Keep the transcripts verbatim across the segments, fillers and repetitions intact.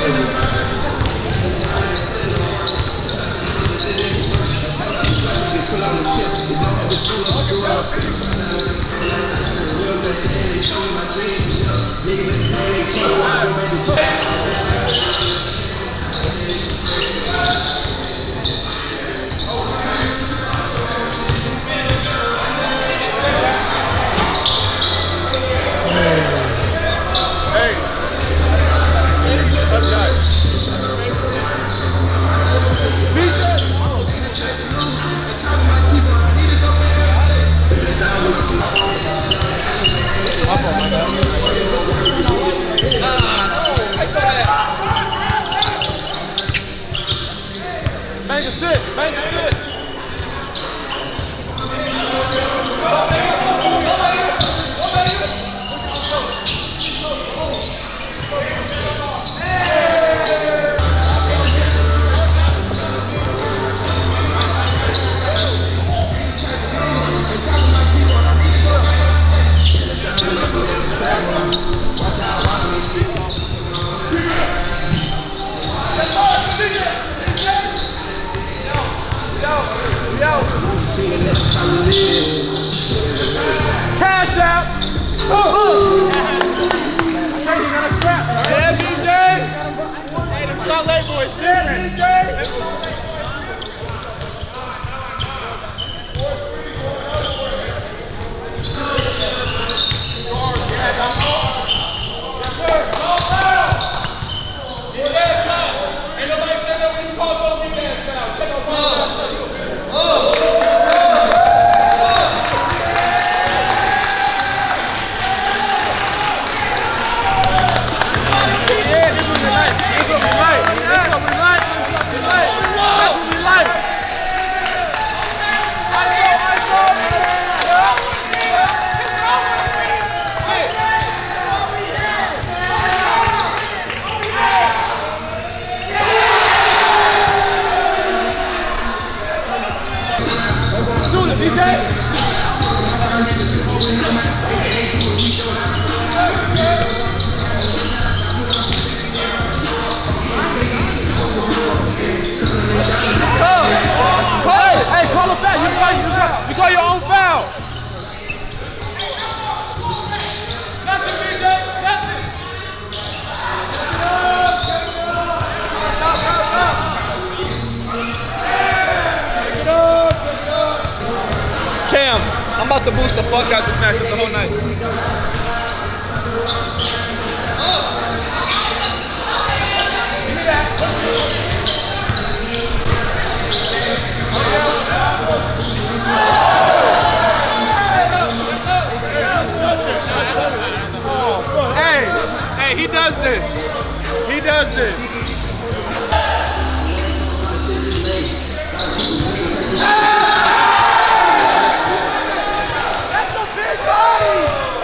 Bang a sit, bang a sit. Cash out. Oh, oh. I tell you, you got a strap. Yeah, B J. Hey, them Salt Lake boys. Yeah, B J. You call your own foul. Nothing, B J. Nothing. Cam, I'm about to boost the fuck out this matchup the whole night. Give me that. Hey, hey, he does this. He does this. That's a big body.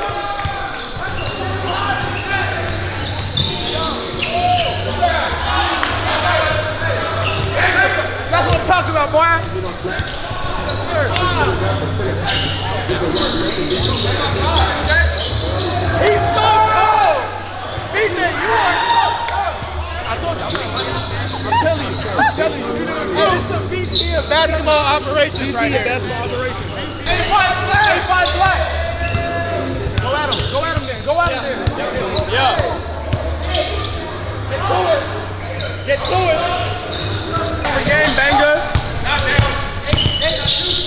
That's what I'm talking about, boy. He's so cold! B J, you are so cold! I told you, I'm, I'm telling you, I'm telling you. Hey, it's the V P of basketball operations right here. V P of basketball operations. A-five black! A-five black! Go at him, go at him then, go at him then. Yeah. Get to it. Get to it. Every game, banger. Not down. Hey, hey, shoot.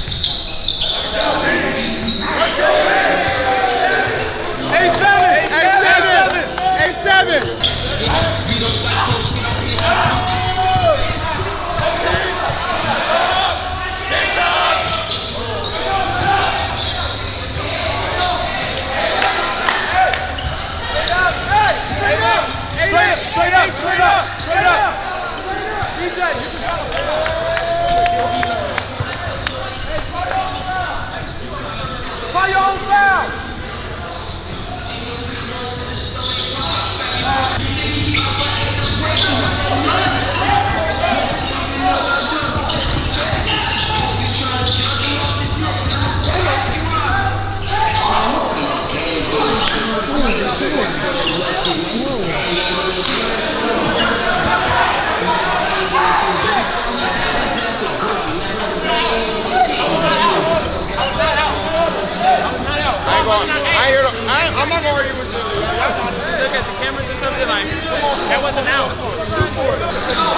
A seven, A seven, A seven. Straight up, straight up, straight up, straight up. That wasn't out. Shoot for it.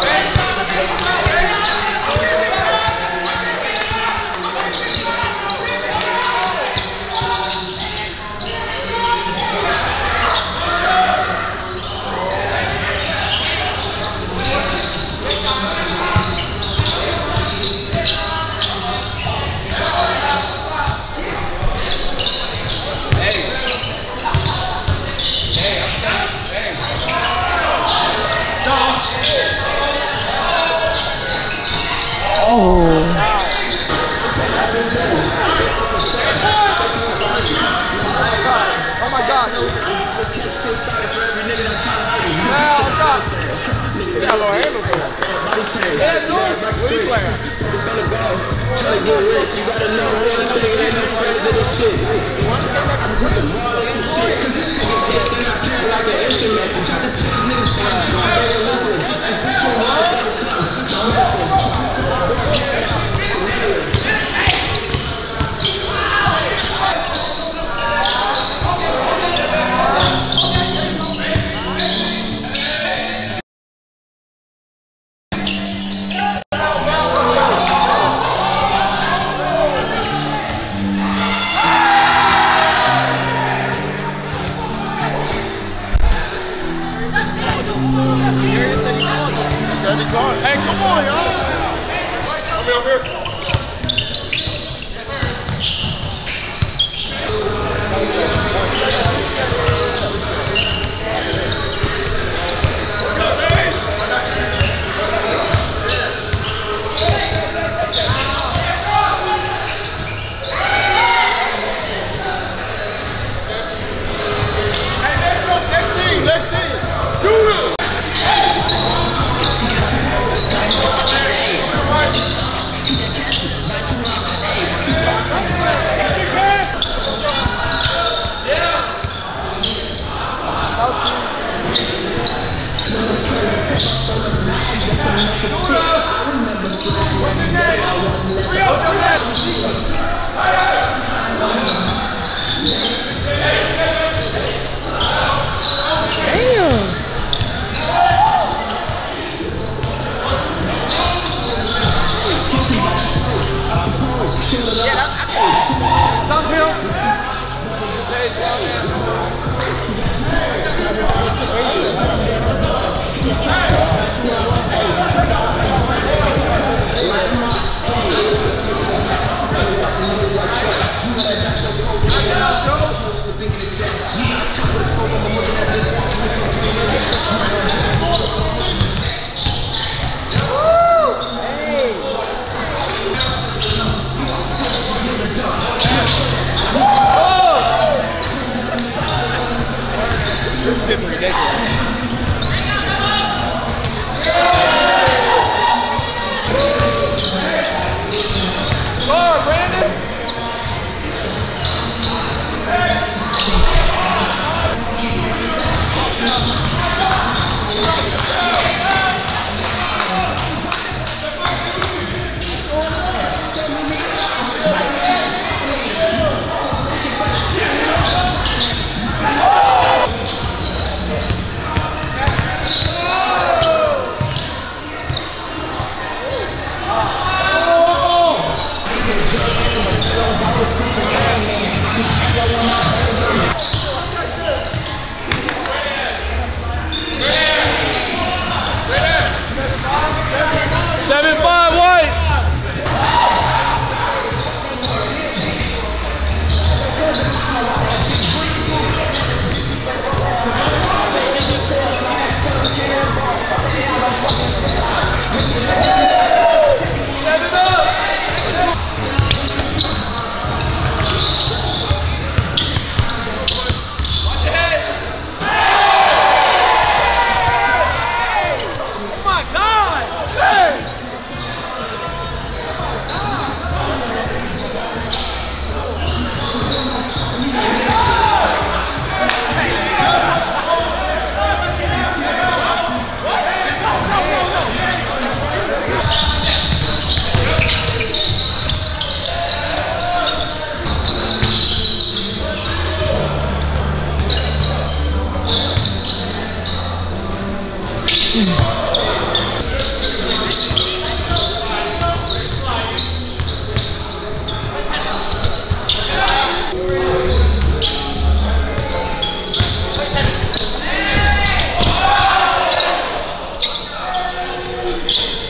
Hey, come on, y'all. Come here, here.